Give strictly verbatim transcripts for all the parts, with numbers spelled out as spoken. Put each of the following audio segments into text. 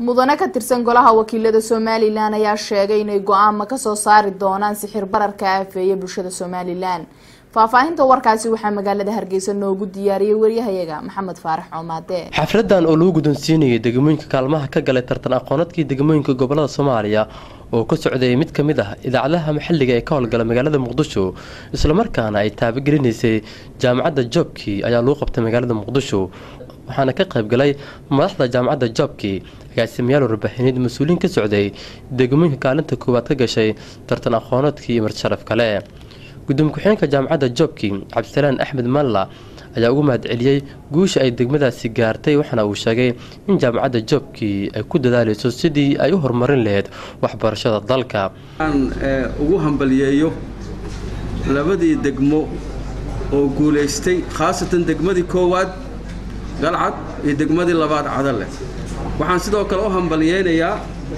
mudane ka tirsan golaha wakiilada Somaliland ayaa sheegay inay go'aamo ka soo saari doonaan sixir bararka afeeyay bulshada Somaliland. Faahfaahinta warkaasi waxaa magaalada Hargeysa noogu diyaariyay wariyahayaga Maxamed Faarax Coomaade. Xafladan oo lagu guddoonsiinayay degmooyinka kaalmaha ka galay tartan aqooneedkii degmooyinka gobolada Soomaaliya oo ka socday mid kamid ah idaacadaha maxalliga ee ka howlgala magaalada Muqdisho isla markaana ay taabagelinaysay jaamacadda Jobki ayaa lagu qabtay magaalada Muqdisho. waxaana ka qayb galay madaxda jaamacadda Jobki agaasimayaal warbaahineed mas'uuliin ka socday degmooyinka kaalinta koowaad ka gashay tartan aqooneedkii mar sharaf kale. gudoomiye ku-xigeenka jaamacadda Jobki Cabdisalaan Axmed Malla ayaa ugu mahadceliyay guusha ay degmadaasi gaartay waxaana uu sheegay in jaamacadda Jobki ay ku dadaalayso sidii ay u horumarin lahayd waxbarashada dalka. aan ugu hambaliyeeyo labadii degmo oo guuleystay khaasatan degmadii koowaad galcad iyo degmadii labaad Cadalle. waxaan sidoo kale u hambaliyeynayaa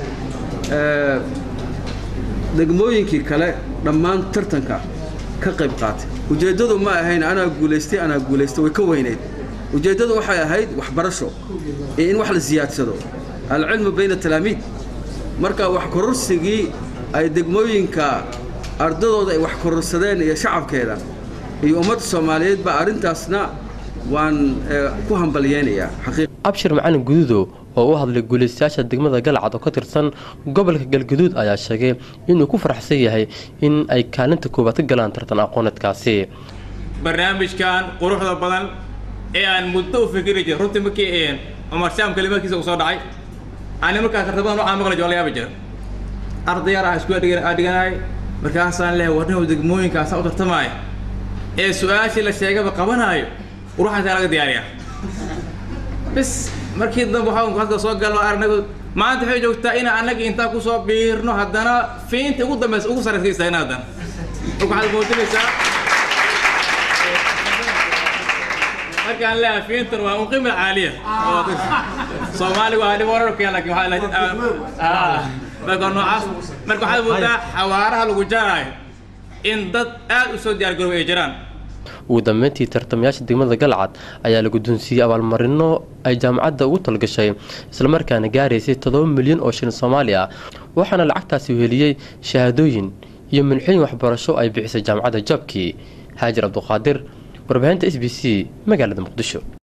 ee degmooyinkii kale dhammaan tartanka ka qayb qaatay. ujeedadu ma ahayn anaa guuleystay anaa guuleystay way ka weyneyd. ujeedadu waxay ahayd waxbarasho iyo in wax la siyaadsado al-cilmu bayna talaamiid. marka wax kororsigii ay degmooyinka ardadooda ay wax kororsadeen iyo shacabkeeda iyo ummadda Soomaaliyeed ba arintaasna waan ku hambaliyeynayaa xaqiiq. Abshir Macalin Gududo oo u hadlay guuleystayaasha degmada Galcad oo ka tirsan gobolka Galgaduud ayaa sheegay inuu ku faraxsan yahay in ay kaalinta koowaad ka galaan tartan aqooneedkaasi. barnaamijkan quruxda badan ee aan muddo u fikiray runtii markii aan Umar Shaam kalimaadkiisa u soo dhacay aan markaa tartaban waxaan maqlay joolayaab jira ardayar ah isku dhiganay markaasaan leeyahay wadnaha degmooyinkaas u tartamay ee su'aashii la sheegay qabanayo ruuxaas laga diyaariyaa bas markii dambe waxaan ku hadda soo galno arnagu maanta waxay joogtaa in anaga inta ku soo biirno haddana fiinta ugu dambeys ugu sarreeyay inaadan waxaad moodinaysaa markaan la fiinta waa un qiimo caaliya Soomaali waa dhib warar keen laakiin waxa la ah marka noocaas marka waxaad moodaa xawaaraha lagu jaraay in dad aad u soo diyaar garoobay jiraan. ugu dambeyntii tartamayaasha degmada Galcad ayaa la guddoonsiiyay abaalmarino ay jaamacadda ugu talgashay isla markaana gaaraysay todoba milyan oo shilin Soomaali ah waxaana lacagtaasi u heliyay shahaadooyin iyo manxooyin waxbarasho ay bixisay jaamacadda Jobki. Haajir Abduqaadir warbaahinta S B C magaalada Muqdisho.